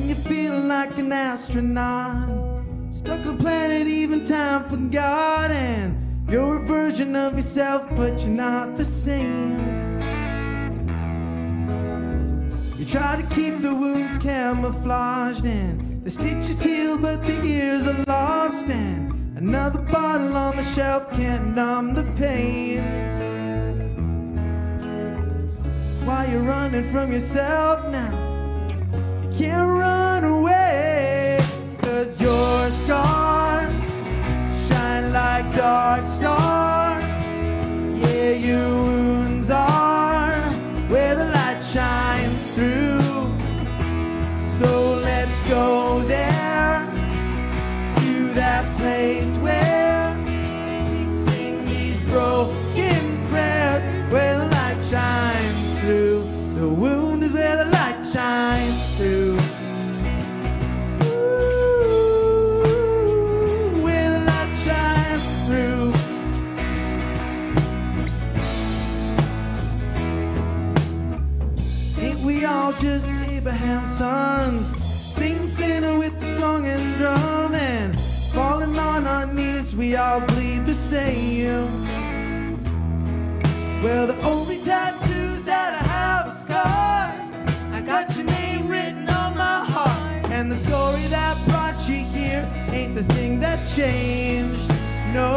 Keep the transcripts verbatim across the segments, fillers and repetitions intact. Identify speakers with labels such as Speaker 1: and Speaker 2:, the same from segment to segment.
Speaker 1: when you're feeling like an astronaut, stuck on a planet, even time forgotten. You're a version of yourself, but you're not the same. You try to keep the wounds camouflaged, and the stitches heal, but the ears are lost, and another bottle on the shelf can't numb the pain. While you're running from yourself now, you can't run away, 'cause your scars shine like dark stars. Yeah, your wounds are where the light shines through. So let's go there, to that place where we sing these broken prayers, where the light shines through. The wound is where the light shines through. Just Abraham's sons, sing sinner with the song and drum, and falling on our knees, we all bleed the same. Well, the only tattoos that I have are scars. I got your name written on my heart, and the story that brought you here ain't the thing that changed. No,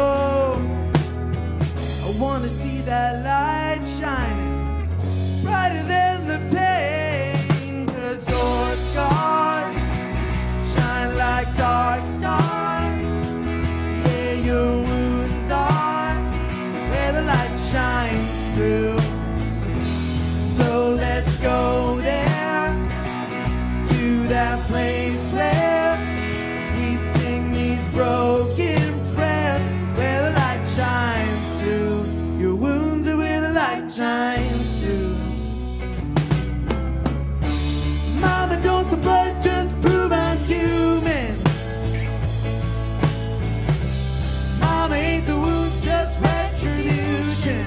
Speaker 1: I wanna see that light shining brighter than the pain, 'cause your scars shine like dark stars. Yeah, your wounds are where the light shines through. So let's go there, to that place where we sing these broken prayers, where the light shines through. Your wounds are where the light shines through. Mama, don't the blood just prove I'm human? Mama, ain't the wound just retribution?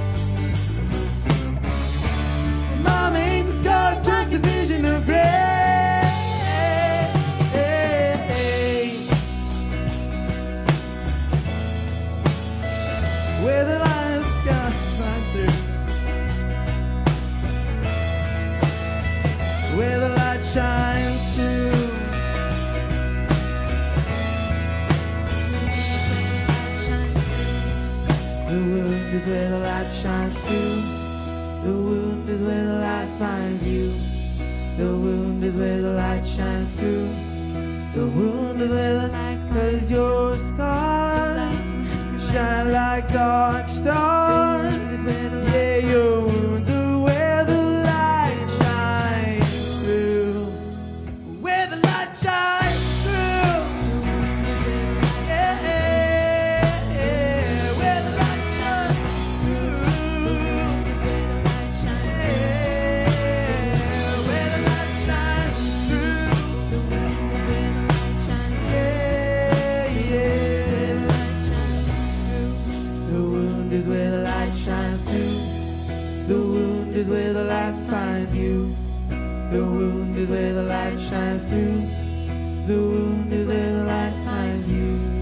Speaker 1: Mama, ain't the scars just a vision of grace? Where the light scars shine through, where the light shines through. The wound is where the light shines through. The wound is where the light finds you. The wound is where the light shines through. The wound is where the light, 'cause your scars shine like dark stars. Yeah, your wounds are where the light shines through. Where the light shines through. Yeah, yeah, yeah. Where the light shines through. Yeah, where the light shines through. Yeah, yeah. The wound is where the light shines through. The wound is where the light finds you. The wound is where the light shines through. The wound is where the light finds you.